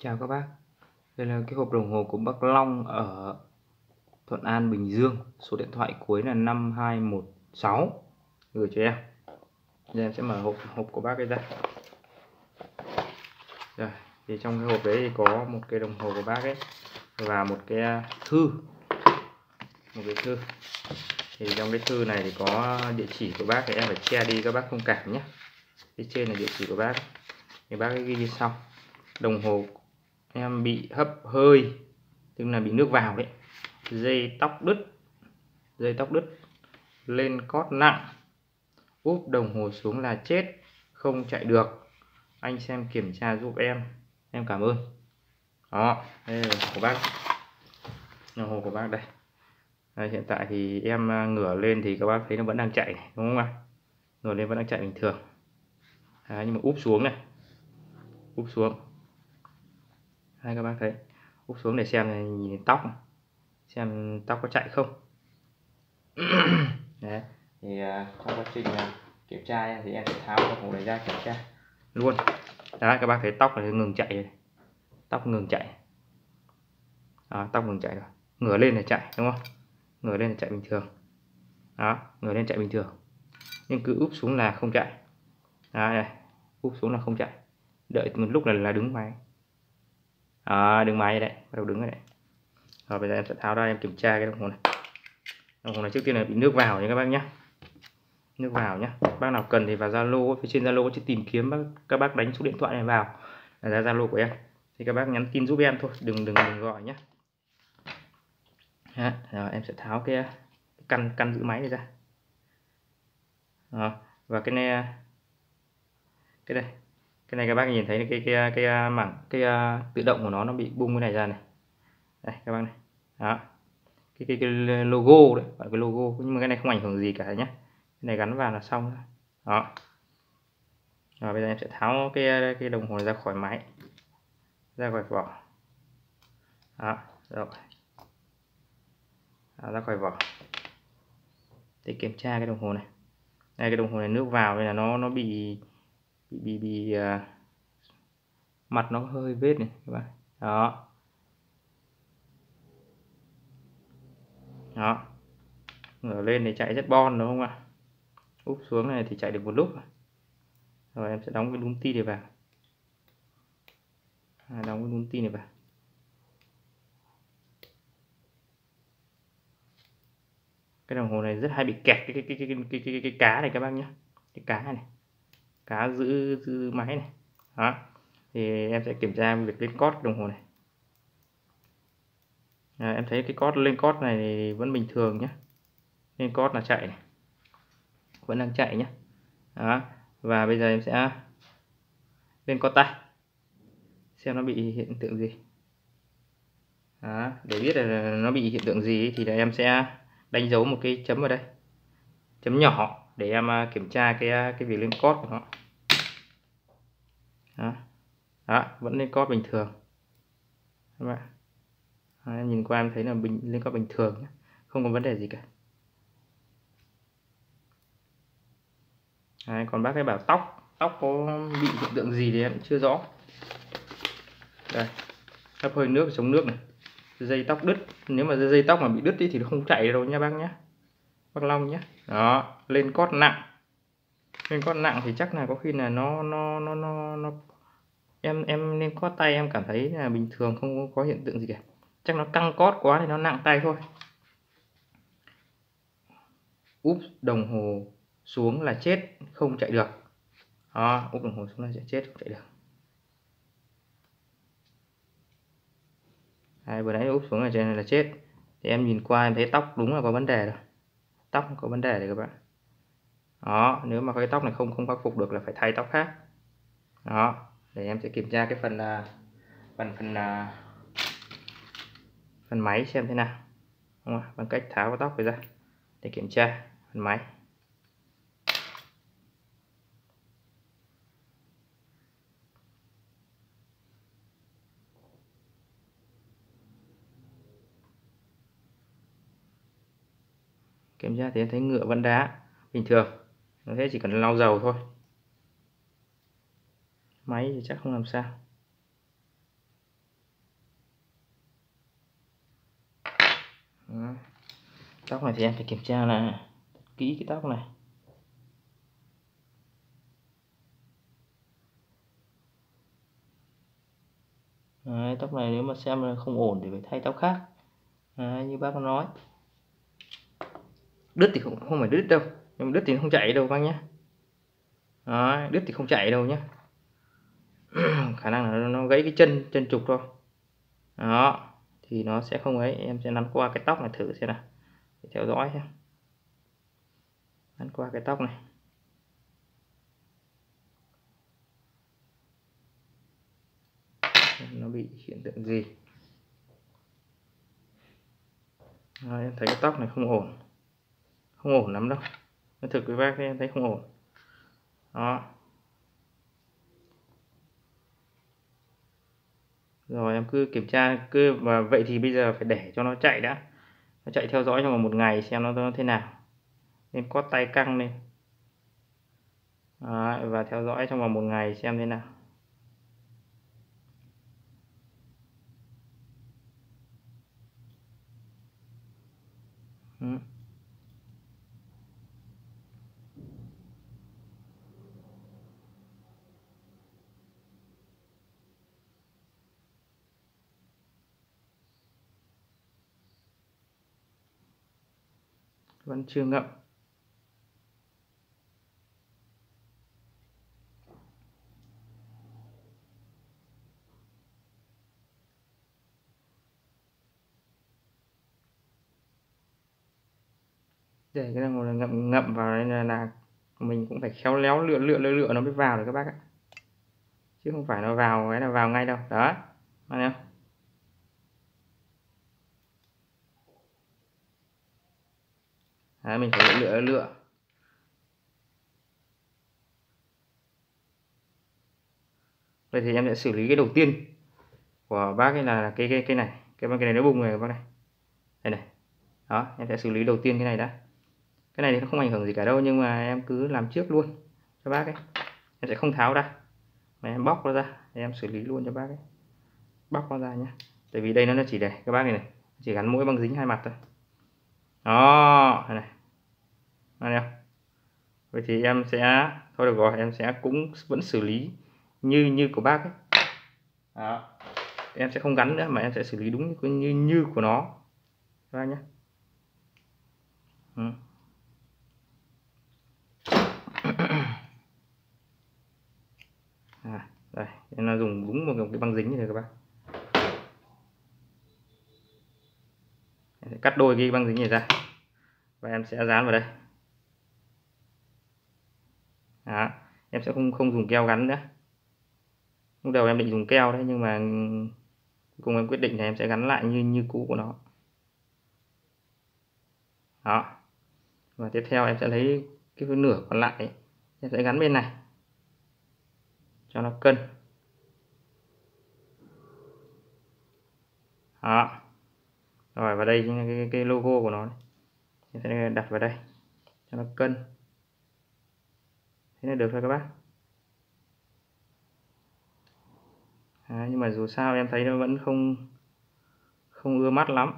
Chào các bác, đây là cái hộp đồng hồ của bác Long ở Thuận An, Bình Dương. Số điện thoại cuối là 5216 gửi cho em. Giờ em sẽ mở hộp của bác ấy ra. Rồi, thì trong cái hộp đấy thì có một cái đồng hồ của bác ấy và một cái thư. Thì trong cái thư này thì có địa chỉ của bác, thì em phải che đi các bác thông cảm nhé. Phía trên là địa chỉ của bác. Thì bác ấy ghi như sau: đồng hồ em bị hấp hơi, tức là bị nước vào đấy, dây tóc đứt, lên cót nặng, úp đồng hồ xuống là chết, không chạy được, anh xem kiểm tra giúp em cảm ơn. Đó, đây là của bác, đồng hồ của bác đây. Đây, hiện tại thì em ngửa lên thì các bác thấy nó vẫn đang chạy này, đúng không ạ? Ngửa lên vẫn đang chạy bình thường. Đấy, nhưng mà úp xuống này, úp xuống đây, các bác thấy úp xuống để xem này, nhìn tóc này, xem tóc có chạy không. Đấy, thì trong quá trình kiểm tra thì em sẽ tháo đồng hồ này ra kiểm tra luôn. Đấy, các bác thấy tóc này ngừng chạy rồi. Tóc ngừng chạy. Đó, tóc ngừng chạy rồi. Ngửa lên là chạy, đúng không? Ngửa lên là chạy bình thường. Đó, ngửa lên chạy bình thường. Nhưng cứ úp xuống là không chạy. Đó, đây, úp xuống là không chạy. Đợi một lúc là đứng máy. Đứng máy đấy, bắt đầu đứng rồi đấy. Rồi bây giờ em sẽ tháo ra em kiểm tra cái đồng hồ này. Đồng hồ này trước tiên là bị nước vào nha các bác nhé. Nước vào nhé. Bác nào cần thì vào Zalo, phía trên Zalo chỉ tìm kiếm các bác đánh số điện thoại này vào là ra Zalo của em, thì các bác nhắn tin giúp em thôi, đừng gọi nhé. Rồi em sẽ tháo cái căn giữ máy này ra. Và cái này các bác nhìn thấy cái mảng tự động của nó bị bung cái này ra này. Đây các bác này. Đó, cái logo đấy, gọi cái logo, nhưng mà cái này không ảnh hưởng gì cả nhé. Cái này gắn vào là xong. Đó. Rồi bây giờ em sẽ tháo cái đồng hồ này ra khỏi máy, ra khỏi vỏ. Đó, rồi. Đó, ra khỏi vỏ để kiểm tra cái đồng hồ này. Đây, cái đồng hồ này nước vào nên là nó bị mặt nó hơi vết này các bạn. Đó. Đó. Ngửa lên thì chạy rất bon, đúng không ạ? Úp xuống này thì chạy được một lúc. Rồi em sẽ đóng cái núm tin này vào. Đóng cái núm tin này vào. Cái đồng hồ này rất hay bị kẹt cái cá này các bác nhé. Cái cá này, cá giữ máy này. Đó, thì em sẽ kiểm tra việc lên cót đồng hồ này. Em thấy cái cót lên cót này thì vẫn bình thường nhé. Lên cót là chạy này, vẫn đang chạy nhé. Đó, và bây giờ em sẽ lên cót tay xem nó bị hiện tượng gì. Đó, để biết là nó bị hiện tượng gì thì là em sẽ đánh dấu một cái chấm vào đây, chấm nhỏ, để em kiểm tra cái việc lên cót của nó. Đó, vẫn lên cót bình thường các bạn. Em nhìn qua em thấy là lên cót bình thường nhé, không có vấn đề gì cả. Đấy, còn bác ấy bảo tóc có bị hiện tượng gì thì em chưa rõ. Đây, hấp hơi nước, chống nước này, dây tóc đứt. Nếu mà dây tóc mà bị đứt thì nó không chạy đâu nha bác nhé, bác Long nhé. Đó, lên cót nặng. Lên cót nặng thì chắc là có khi là em lên cót tay em cảm thấy là bình thường, không có hiện tượng gì cả. Chắc nó căng cót quá thì nó nặng tay thôi. Úp đồng hồ xuống là chết, không chạy được. Đó, úp đồng hồ xuống là chết, không chạy được. Đấy, vừa nãy úp xuống ở trên này là chết. Thì em nhìn qua em thấy tóc đúng là có vấn đề rồi. Tóc có vấn đề rồi các bạn. Đó, nếu mà cái tóc này không khắc phục được là phải thay tóc khác. Đó, để em sẽ kiểm tra cái phần máy xem thế nào. Đúng không? Bằng cách tháo cái tóc này ra để kiểm tra phần máy. Kiểm tra thì em thấy ngựa vẫn đá bình thường, thế chỉ cần lau dầu thôi. Máy thì chắc không làm sao. Tóc này thì em phải kiểm tra là kỹ cái tóc này. Đấy, tóc này nếu mà xem là không ổn thì phải thay tóc khác. Đấy, như bác nói. Đứt thì không phải đứt đâu, nhưng mà đứt thì không chạy đâu bác nhé. Đấy, đứt thì không chạy đâu nhé. Khả năng là nó gãy cái chân trục thôi. Đó, thì nó sẽ không ấy. Em sẽ nắn qua cái tóc này thử xem nào, để theo dõi xem. Nắn qua cái tóc này. Nó bị hiện tượng gì. Đó, em thấy cái tóc này không ổn, không ổn lắm đâu. Nói thực với bác em thấy không ổn. Đó. Rồi em cứ kiểm tra và vậy thì bây giờ phải để cho nó chạy đã. Nó chạy theo dõi trong vòng 1 ngày xem nó thế nào. Nên có tay căng lên. Đấy, và theo dõi trong vòng 1 ngày xem thế nào. Ừ. Vẫn chưa ngậm. Để cái này ngậm vào đây là mình cũng phải khéo léo lựa nó mới vào được các bác ạ, chứ không phải nó vào cái là vào ngay đâu. Đó, thấy không? Đấy, mình phải lựa. Vậy thì em sẽ xử lý cái đầu tiên của bác ấy là cái này, cái này nó bung này bác này. Đây này. Đó, em sẽ xử lý đầu tiên cái này đã. Cái này thì nó không ảnh hưởng gì cả đâu, nhưng mà em cứ làm trước luôn cho bác ấy. Em sẽ không tháo ra mà em bóc nó ra để em xử lý luôn cho bác ấy. Bóc nó ra nhé, tại vì đây nó chỉ để các bác này, chỉ gắn mỗi băng dính 2 mặt thôi. Đó, này này không? Vậy thì em sẽ thôi được rồi, em sẽ cũng vẫn xử lý như của bác ấy. Đó. Em sẽ không gắn nữa mà em sẽ xử lý đúng như của nó các bác nhé. Ừ. Đây, em là dùng đúng một cái băng dính như này các bác. Em sẽ cắt đôi cái băng dính này ra và em sẽ dán vào đây. Đó. Em sẽ không dùng keo gắn nữa. Lúc đầu em định dùng keo đấy, nhưng mà cùng em quyết định là em sẽ gắn lại như cũ của nó. Đó. Và tiếp theo em sẽ lấy cái nửa còn lại ấy, em sẽ gắn bên này cho nó cân. Đó. Rồi vào đây chính là cái logo của nó, em sẽ đặt vào đây cho nó cân. Thế là được thôi các bác. Nhưng mà dù sao em thấy nó vẫn không ưa mắt lắm.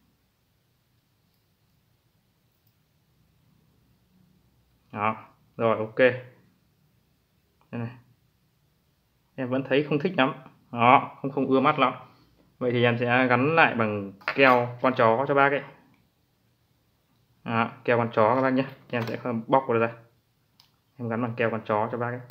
Đó, rồi ok. Đây này. Em vẫn thấy không thích lắm. Đó, không ưa mắt lắm. Vậy thì em sẽ gắn lại bằng keo con chó cho bác ấy. Đó, keo con chó các bác nhé. Em sẽ bóc nó ra. Em gắn bằng keo con chó cho bác ấy.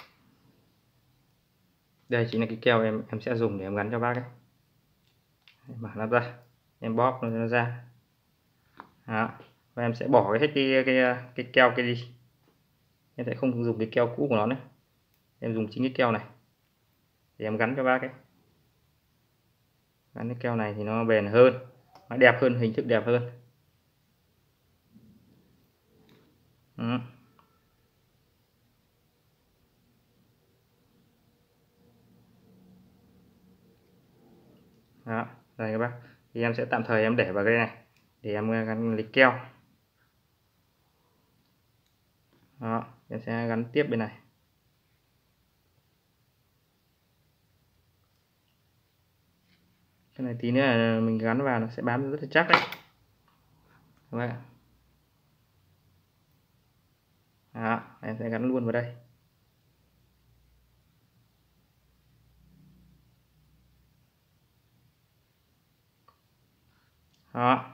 Đây chính là cái keo em sẽ dùng để em gắn cho bác ấy. Mở nó ra, em bóp nó ra. Đó. Và em sẽ bỏ hết cái keo kia đi. Em sẽ không dùng cái keo cũ của nó nữa. Em dùng chính cái keo này để em gắn cho bác ấy. Gắn cái keo này thì nó bền hơn, nó đẹp hơn, hình thức đẹp hơn. Đó, đây các bác. Thì em sẽ tạm thời em để vào cái này để em gắn lịch keo. Đó, em sẽ gắn tiếp bên này. Cái này tí nữa là mình gắn vào nó sẽ bám rất là chắc đấy. các bác. Đó, em sẽ gắn luôn vào đây. Đó.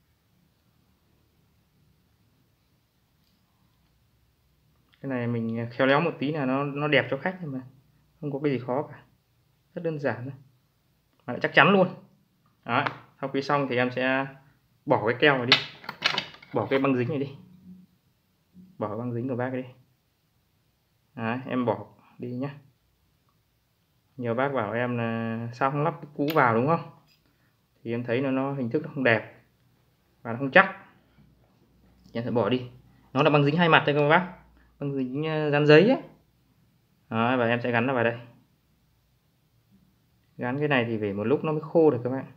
Cái này mình khéo léo một tí là nó đẹp cho khách, nhưng mà không có cái gì khó cả, rất đơn giản thôi mà chắc chắn luôn. Đó, sau khi xong thì em sẽ bỏ cái keo này đi, bỏ cái băng dính này đi, bỏ băng dính của bác đi. Đấy, em bỏ đi nhé. Nhiều bác bảo em là sao không lắp cái cũ vào, đúng không? Thì em thấy nó hình thức nó không đẹp và nó không chắc, em sẽ bỏ đi. Nó là băng dính hai mặt thôi các bác, băng dính dán giấy ấy. Đó, và em sẽ gắn nó vào đây. Gắn cái này thì phải một lúc nó mới khô được các bạn.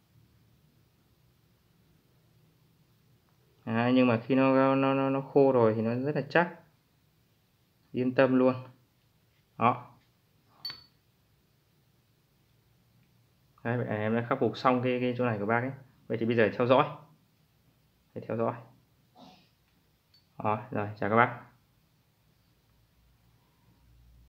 Đấy, nhưng mà khi nó khô rồi thì nó rất là chắc, yên tâm luôn. Đó. Đấy, em đã khắc phục xong cái chỗ này của bác ấy. Vậy thì bây giờ theo dõi, phải theo dõi. Đó, rồi chào các bác.